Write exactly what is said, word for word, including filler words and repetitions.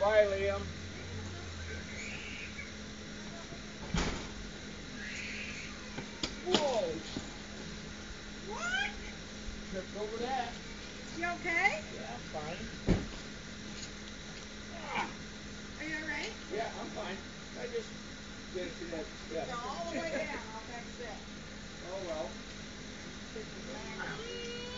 Bye, Liam. Whoa! What? Tripped over that. You okay? Yeah, I'm fine. Ah. Are you alright? Yeah, I'm fine. I just did it to that step. Go all the way down. I'll fix it. Oh well. This is landing.